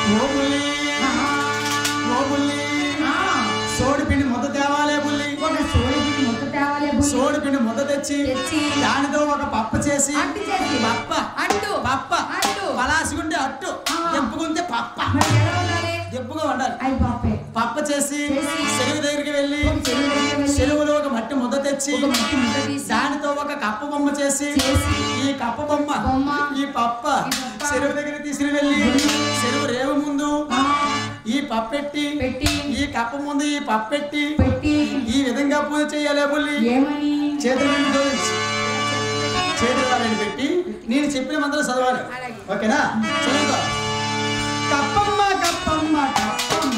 సోడిపిండి ముద్ద తేవాలే బుల్లి. సోడిపిండి ముద్ద తెచ్చి దానితో ఒక పప్ప చేసి పప్ప పప్ప పలాసుకుంటే అట్టు దెబ్బకుంటే పప్ప దెబ్బగా ఉండాలి. పప్ప చేసి చెరువు దగ్గరికి వెళ్ళి చెరువులో ఒక మట్టి ముద్ద తెచ్చి దానితో ఒక కప్ప బొమ్మ చేసి ఈ కప్ప బొమ్మ ఈ పప్ప చెరువు దగ్గరికి తీసుకుని వెళ్ళి చెరువు రేవు ముందు ఈ పప్పెట్టి ఈ కప్ప ముందు ఈ పప్పెట్టి ఈ విధంగా పూజ చేయాలి బుల్లి. చేతులు పెట్టి నేను చెప్పిన మంత్రం చదవాలి. ఓకేనా? చదువుతా. కప్పమ్మ కప్పమ్మ కప్పమ్మ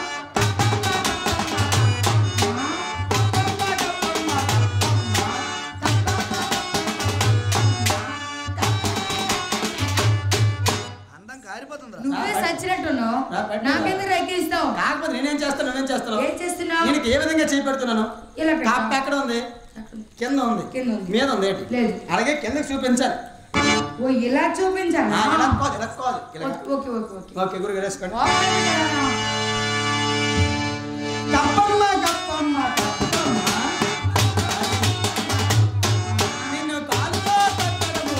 కాకపోతే నేనేం చేస్తున్నాను నేను ఏ విధంగా చేపెడుతున్నాను. కాపు ఎక్కడ ఉంది? కింద ఉంది, మీద ఉంది. అలాగే కిందకి చూపించాలి. ఇలా చూపించాలి. ఓకే గురుగారు వేసుకోండి. కప్పమ్మ కప్పమ్మ కప్పమ్మ నిన్ను కాలుతో తట్టడము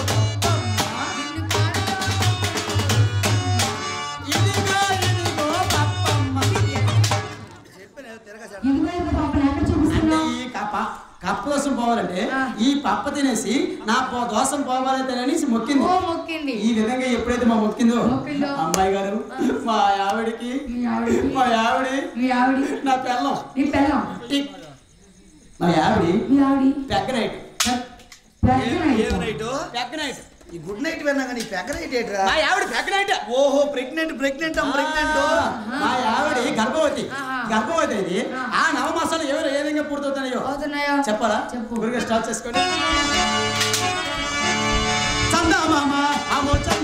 కప్పమ్మ ఇదిగో ఇదిగో కప్పమ్మ. అంటే ఈ కప్ప దోషం పోవాలంటే ఈ పప్ప తినేసి నా దోషం పోవాలంటే అనేసి మొక్కింది. ఈ విధంగా ఎప్పుడైతే మా మొక్కిందో అమ్మాయి గారు మా ఆవిడికి మా ఆవిడి నా పెళ్ళం మా ఆవిడి పెగ్గనైట్ ఈ గుడ్ నైట్ విన్నా కానీ పెగ్గనైట్ ఏంట్రా? మా ఆవిడ పెగ్గనైట్. ఓహో ప్రెగ్నెంట్ మా ఆవిడ గర్భవతి ఇది. ఆ నవమాసాలు ఎవరు ఏ విధంగా పూర్తవుతున్నాయో చెప్పాలా? గురుగా స్టార్ట్ చేసుకోండి. చందా మామ